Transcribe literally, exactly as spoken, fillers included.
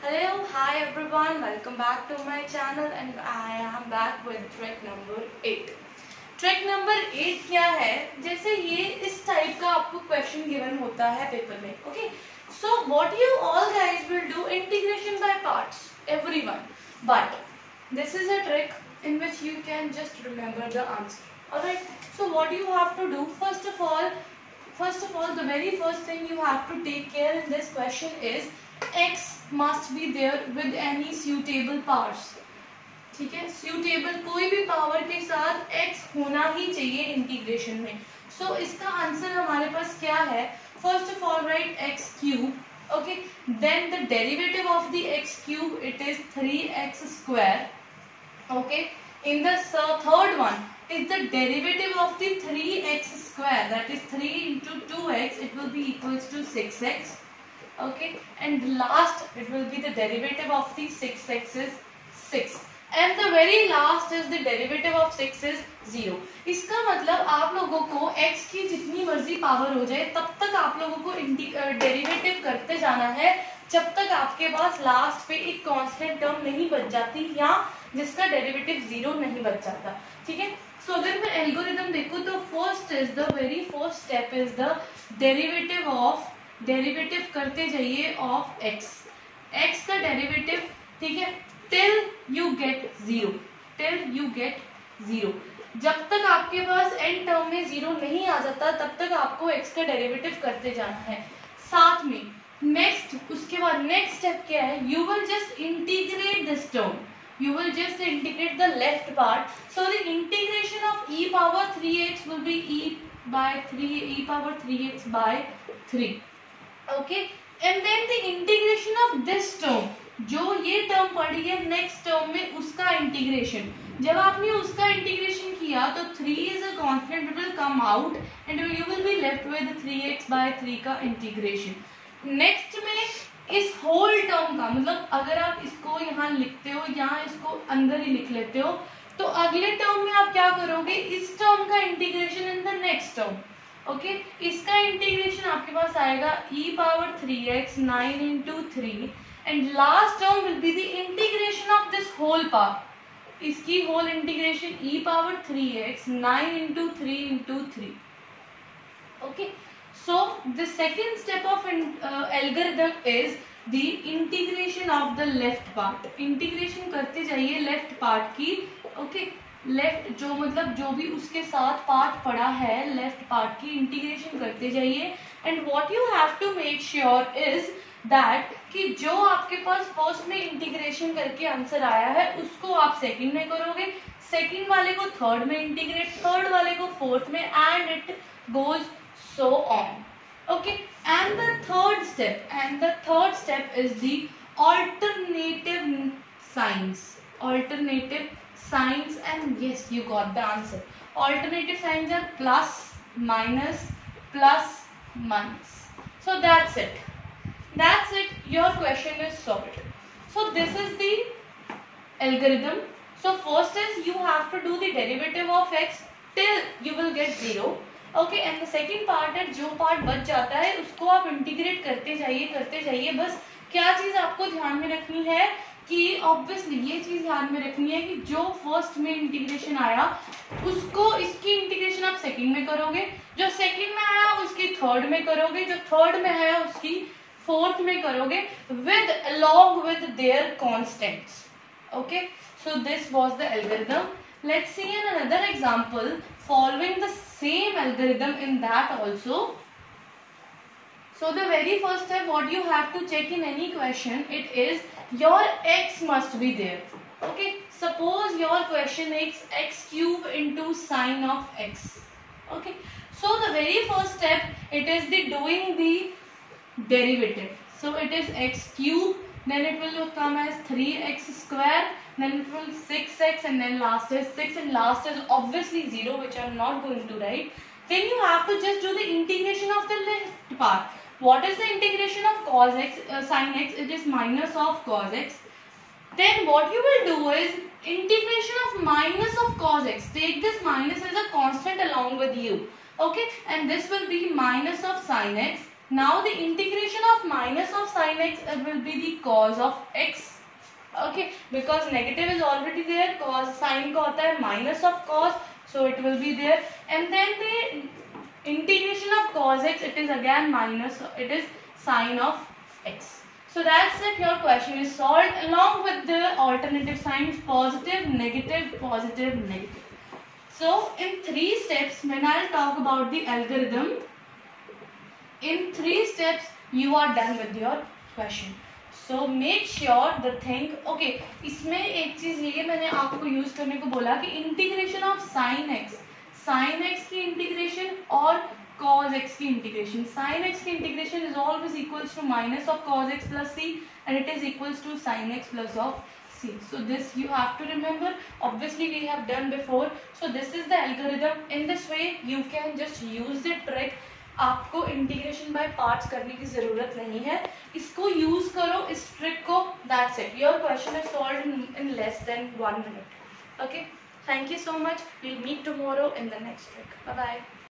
Hello, hi everyone, welcome back to my channel and I am back with trick number eight. Trick number eight क्या है? जैसे ये इस type का आपको क्वेश्चन गिवन होता है पेपर में, okay? So what you all guys will do integration by parts, everyone. But this is a trick in which you can just remember the answer. Alright. So what you have to do, first of all, first of all, the very first thing you have to take care in this question is x must be there with any suitable powers. ठीक है, suitable कोई भी power के साथ x होना ही चाहिए integration में. सो so, इसका आंसर हमारे पास क्या है? First of all write x cube. Okay, then the derivative of the x cube it is three x square. Okay, in the third one is the derivative of the three x square, that is three into two x, it will be equals to six x. Okay, and last it will be the derivative of the six x is six, and the very last is the derivative of six is zero. इसका मतलब आप लोगों को x की जितनी मर्जी power हो जाए तब तक आप लोगों को डेरिवेटिव करते जाना है जब तक आपके पास लास्ट पे एक कांस्टेंट टर्म नहीं बच जाती या जिसका डेरिवेटिव जीरो नहीं बच जाता. ठीक है, सो so, अगर मैं एल्गोरिथम देखूं तो first is the very first step is the derivative of derivative करते जाइए ऑफ x. x का डेरिवेटिव, ठीक है, till you get zero, till you get zero. जब तक आपके पास एंड टर्म में जीरो नहीं आ जाता तब तक आपको x का डेरिवेटिव करते जाना है. साथ में नेक्स्ट उसके बाद नेक्स्ट स्टेप क्या है? You will just integrate this term. You will just integrate the left part. So the integration of e power three x will be e by three, e power three x by three. Okay, and then the integration of this term, जो ये term पड़ी है next term में उसका integration. जब आपने उसका integration किया तो three is a constant, it will come out and you will be left with three x by three का integration. Next में इस होल टर्म का मतलब अगर आप इसको यहाँ लिखते हो या इसको अंदर ही लिख लेते हो तो अगले टर्म में आप क्या करोगे? इस टर्म का integration in the next term. Okay, इसका इंटीग्रेशन आपके पास आएगा e power three x nine into three and last term will be the integration of this whole part. इसकी whole integration e power three x nine into three into three. Okay, so the second step of uh, algorithm is the integration of the left part. integration करते जाइए left part की. okay, left जो मतलब जो भी उसके साथ part पड़ा है left part की integration करते जाइए. and what you have to make sure is that कि जो आपके पास first में integration करके आंसर आया है उसको आप second में करोगे, second वाले को third में integrate, third वाले को fourth में, and it goes so on. Okay, and the third step and the third step is the alternative signs. Alternative signs, and yes, you got the answer. Alternative signs are plus, minus, plus, minus. So that's it. That's it. Your question is solved. So this is the algorithm. So first is you have to do the derivative of x till you will get zero. Okay, and the second part है जो part बच जाता है उसको आप integrate करते जाइए करते जाइए. बस क्या चीज आपको ध्यान में रखनी है कि ऑब्वियसली ये चीज ध्यान में रखनी है कि जो फर्स्ट में इंटीग्रेशन आया उसको इसकी इंटीग्रेशन आप सेकंड में करोगे, जो सेकंड में आया उसकी थर्ड में करोगे, जो थर्ड में आया उसकी फोर्थ में करोगे with along with their constants. Okay, so this was the algorithm. Let's see in another example following the same algorithm in that also. So the very first step what you have to check in any question, it is your x must be there. Okay, suppose your question is x cube into sine of x. Okay, so the very first step it is the doing the derivative. So it is x cube, then it will come as three x square, then it will six x, and then last is six, and last is obviously zero, which I am not going to write. Then you have to just do the integration of the left part. What is the integration of cos x, uh, sin x? It is minus of cos x. Then what you will do is integration of minus of cos x. Take this minus as a constant along with you. Okay, and this will be minus of sin x. Now the integration of minus of sin x will be the cos of x. Okay, because negative is already there, cos sin का होता है minus of cos, so it will be there. And then the integration of cos x, it is again minus, it is sin of x. So that's it, your question is solved along with the alternative signs positive, negative, positive, negative. So in three steps, when I'll talk about the algorithm, in three steps you are done with your question. So make sure the thing, okay, इसमें एक चीज ये मैंने आपको use करने को बोला कि integration of sine x, sine x की इंटीग्रेशन और cos x की इंटीग्रेशन, sin x की integration is always equals to minus of cos x plus c and it is equals to sin x plus of c. So this you have to remember. Obviously we have done before. So this is the algorithm. In this way you can just use the trick. आपको integration by parts करने की जरूरत नहीं है, इसको use करो इस trick को, that's it, your question is solved in less than one minute. Okay, thank you so much, we'll meet tomorrow in the next trick. Bye bye.